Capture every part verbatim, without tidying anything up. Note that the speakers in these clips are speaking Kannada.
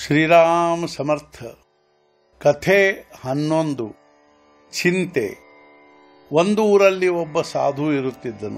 ಶ್ರೀರಾಮ ಸಮರ್ಥ. ಕಥೆ ಹನ್ನೊಂದು. ಚಿಂತೆ. ಒಂದು ಊರಲ್ಲಿ ಒಬ್ಬ ಸಾಧು ಇರುತ್ತಿದ್ದನು.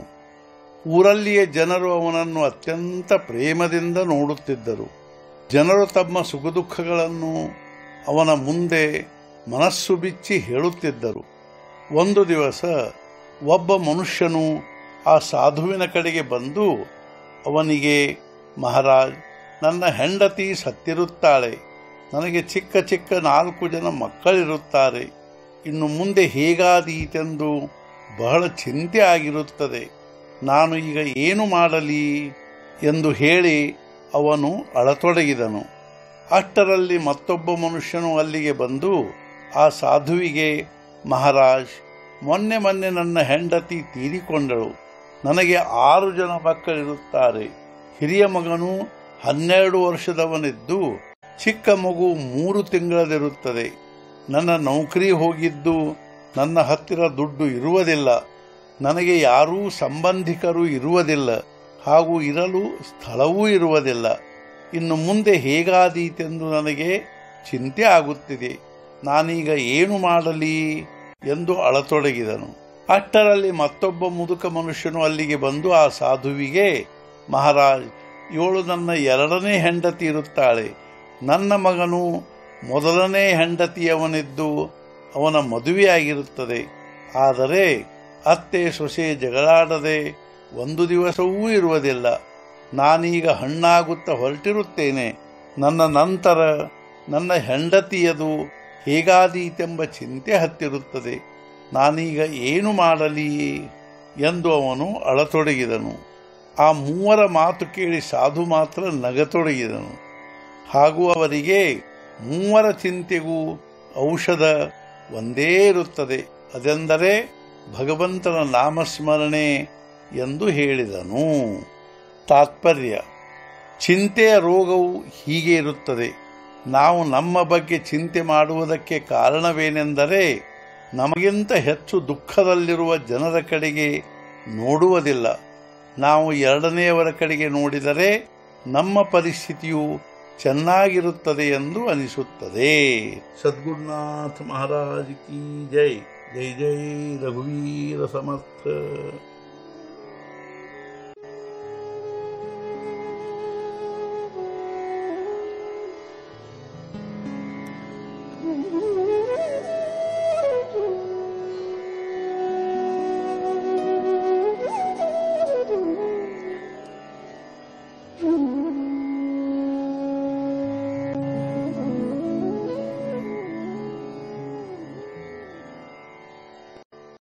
ಊರಲ್ಲಿಯ ಜನರು ಅವನನ್ನು ಅತ್ಯಂತ ಪ್ರೇಮದಿಂದ ನೋಡುತ್ತಿದ್ದರು. ಜನರು ತಮ್ಮ ಸುಖದುಃಖಗಳನ್ನು ಅವನ ಮುಂದೆ ಮನಸ್ಸು ಬಿಚ್ಚಿ ಹೇಳುತ್ತಿದ್ದರು. ಒಂದು ದಿವಸ ಒಬ್ಬ ಮನುಷ್ಯನು ಆ ಸಾಧುವಿನ ಕಡೆಗೆ ಬಂದು ಅವನಿಗೆ, ಮಹಾರಾಜ್, ನನ್ನ ಹೆಂಡತಿ ಸತ್ತಿರುತ್ತಾಳೆ. ನನಗೆ ಚಿಕ್ಕ ಚಿಕ್ಕ ನಾಲ್ಕು ಜನ ಮಕ್ಕಳಿರುತ್ತಾರೆ. ಇನ್ನು ಮುಂದೆ ಹೇಗಾದೀತೆಂದು ಬಹಳ ಚಿಂತೆ ಆಗಿರುತ್ತದೆ. ನಾನು ಈಗ ಏನು ಮಾಡಲಿ ಎಂದು ಹೇಳಿ ಅವನು ಅಳತೊಡಗಿದನು. ಅಷ್ಟರಲ್ಲಿ ಮತ್ತೊಬ್ಬ ಮನುಷ್ಯನು ಅಲ್ಲಿಗೆ ಬಂದು ಆ ಸಾಧುವಿಗೆ, ಮಹಾರಾಜ್, ಮೊನ್ನೆ ಮೊನ್ನೆ ನನ್ನ ಹೆಂಡತಿ ತೀರಿಕೊಂಡಳು. ನನಗೆ ಆರು ಜನ ಮಕ್ಕಳಿರುತ್ತಾರೆ. ಹಿರಿಯ ಮಗನು ಹನ್ನೆರಡು ವರ್ಷದವನಿದ್ದು ಚಿಕ್ಕ ಮಗು ಮೂರು ತಿಂಗಳದಿರುತ್ತದೆ. ನನ್ನ ನೌಕರಿ ಹೋಗಿದ್ದು, ನನ್ನ ಹತ್ತಿರ ದುಡ್ಡು ಇರುವುದಿಲ್ಲ. ನನಗೆ ಯಾರೂ ಸಂಬಂಧಿಕರು ಇರುವುದಿಲ್ಲ, ಹಾಗೂ ಇರಲು ಸ್ಥಳವೂ ಇರುವುದಿಲ್ಲ. ಇನ್ನು ಮುಂದೆ ಹೇಗಾದೀತೆಂದು ನನಗೆ ಚಿಂತೆ ಆಗುತ್ತಿದೆ. ನಾನೀಗ ಏನು ಮಾಡಲಿ ಎಂದು ಅಳತೊಡಗಿದನು. ಅಷ್ಟರಲ್ಲಿ ಮತ್ತೊಬ್ಬ ಮುದುಕ ಮನುಷ್ಯನು ಅಲ್ಲಿಗೆ ಬಂದು ಆ ಸಾಧುವಿಗೆ, ಮಹಾರಾಜ್, ಇವಳು ನನ್ನ ಎರಡನೇ ಹೆಂಡತಿ ಇರುತ್ತಾಳೆ. ನನ್ನ ಮಗನು ಮೊದಲನೇ ಹೆಂಡತಿಯವನಿದ್ದು ಅವನ ಮದುವೆಯಾಗಿರುತ್ತದೆ. ಆದರೆ ಅತ್ತೆ ಸೊಸೆ ಜಗಳಾಡದೆ ಒಂದು ದಿವಸವೂ ಇರುವುದಿಲ್ಲ. ನಾನೀಗ ಹಣ್ಣಾಗುತ್ತಾ ಹೊರಟಿರುತ್ತೇನೆ. ನನ್ನ ನಂತರ ನನ್ನ ಹೆಂಡತಿಯದು ಹೇಗಾದೀತೆಂಬ ಚಿಂತೆ ಹತ್ತಿರುತ್ತದೆ. ನಾನೀಗ ಏನು ಮಾಡಲಿ ಎಂದು ಅವನು ಅಳತೊಡಗಿದನು. ಆ ಮೂವರ ಮಾತು ಕೇಳಿ ಸಾಧು ಮಾತ್ರ ನಗತೊಡಗಿದನು. ಹಾಗೂ ಅವರಿಗೆ, ಮೂವರ ಚಿಂತೆಗೂ ಔಷಧ ಒಂದೇ ಇರುತ್ತದೆ, ಅದೆಂದರೆ ಭಗವಂತನ ನಾಮಸ್ಮರಣೆ ಎಂದು ಹೇಳಿದನು. ತಾತ್ಪರ್ಯ: ಚಿಂತೆಯ ರೋಗವು ಹೀಗೆ ಇರುತ್ತದೆ. ನಾವು ನಮ್ಮ ಬಗ್ಗೆ ಚಿಂತೆ ಮಾಡುವುದಕ್ಕೆ ಕಾರಣವೇನೆಂದರೆ, ನಮಗಿಂತ ಹೆಚ್ಚು ದುಃಖದಲ್ಲಿರುವ ಜನರ ಕಡೆಗೆ ನೋಡುವುದಿಲ್ಲ. ನಾವು ಎರಡನೆಯವರ ಕಡೆಗೆ ನೋಡಿದರೆ ನಮ್ಮ ಪರಿಸ್ಥಿತಿಯು ಚೆನ್ನಾಗಿರುತ್ತದೆ ಎಂದು ಅನಿಸುತ್ತದೆ. ಸದ್ಗುರುನಾಥ ಮಹಾರಾಜ್ ಕಿ ಜೈ. ಜೈ ಜೈ ರಘುವೀರ ಸಮರ್ಥ.